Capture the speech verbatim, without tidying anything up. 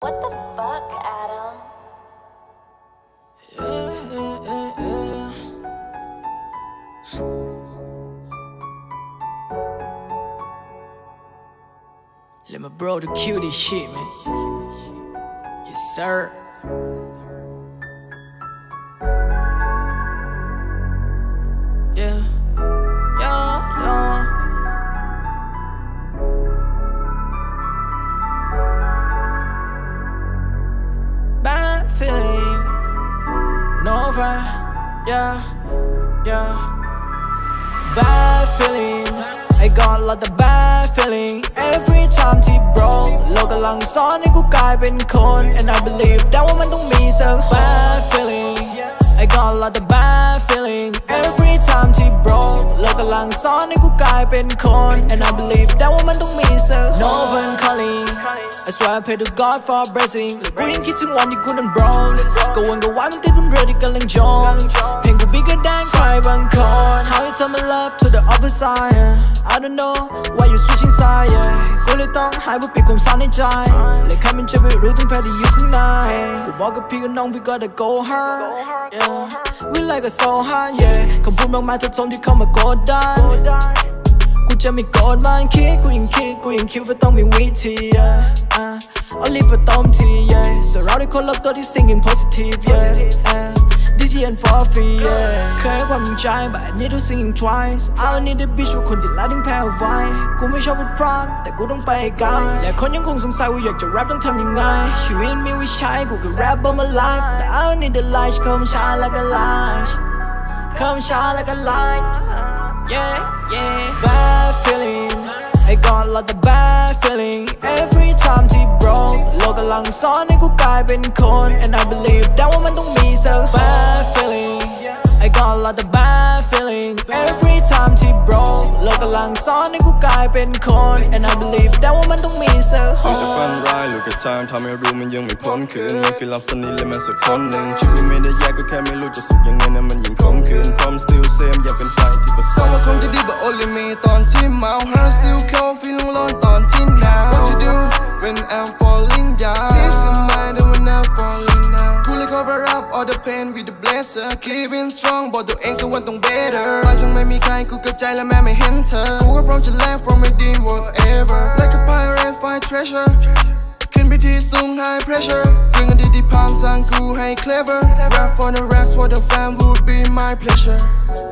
What the fuck, Adam? Yeah, yeah, yeah, yeah. Let my bro do cutie shit, man. Yes, sir. Yeah, yeah, yeah. Bad feeling, Nova, yeah, yeah. Bad feeling, I got a lot of bad feeling. Every timeที่ bro โลกกำลังซ้อนให้กูกลายเป็นคน and I believe ได้ว่ามันต้องมีสัก bad feeling. I got a lot of bad feeling. Every timeที่ bro โลกกำลังซ้อนให้กูกลายเป็นคน and I believe ได้ว่ามันต้องมีสัก no one calling. I swear I pray to God for a blessing และกูยังคิดถึงวันที่กูนั้น bro ก็วนก็ว่ามันติดเป็นเรื่องที่กำลังจองเพลงกูบีก็ได้ใครบางคน How you turn my love to the opposite? I don't know why you switching side, yeah. กูเลยต้องหายเพื่อปิดความซ่อนในใจและใครมันจะไม่รู้ถึงแผลที่อยู่ข้างในกูบอกกับพี่กับน้อง we gotta go hard, yeah. We like a soul hard, yeah. คำพูดมากมายทับถมที่เข้ามากดดันกูจะไม่โกรธมันคิดกูยังคิดกูยังคิดว่าต้องมีวิธี yeah. uh, I'll leave ต้มที yeah. สเราได้คนรอบตัวที่ singing positive, yeah. uh,ดี จี and for free, yeah. เคยให้ความจริงใจ but I need to sing twice. I don't need a bitch ว่าคนที่รักต้องแพ้ไว้กูไม่ชอบพูดพร้อมแต่กูต้องไปไกลและคนยังคงสงสัยว่าอยากจะแรปต้องทำยังไงชีวิตมีวิชัยกูก็ rap all my life แต่ I don't need the light เข้ามา shine like a light เข้ามา shine like a light, yeah, yeah. Bad feeling, I got a lot of bad feeling. Every time ที่ bro โลกกำลังซ้อนให้กูกลายเป็นคน and I believe ได้ว่ามันต้องมีสัก bad feeling. I got a lot of bad feeling. Every time ที่ bro โลกกำลังซ้อนให้กูกลายเป็นคน and I believe ได้ว่ามันต้องมีสักมันจะฝันร้ายลูกกระจายทำให้รู้มันยังไม่พ้นคืนมันคือหลับสนิทเลยแม้สักคนหนึ่งชีวิตไม่ได้แย่ก็แค่ไม่รู้จะสุขยังไงนะมันยิ่งคมคืนพร้อม still same อยากเป็นไฟที่ประสงค์ว่าคงจะดี but only me ตอนที่เมา Her still cold feeling alone ตอนที่หนาว What you do when I'm falling down Peace in mind when I'm falling down กูเลย cover up all the pain with the blazer Keeping strong บอกตัวเองสักวันต้อง better ว่าฉันไม่มีใครกูเข้าใจและแม้ไม่เห็นเธอกูก็พร้อมจะ laugh from within whatever Like a pirate find treasureขึ้นไปที่สูง high pressure เรื่องอดีตที่ผ่านสร้างกูให้ clever Rap for the raps for the fam would be my pleasure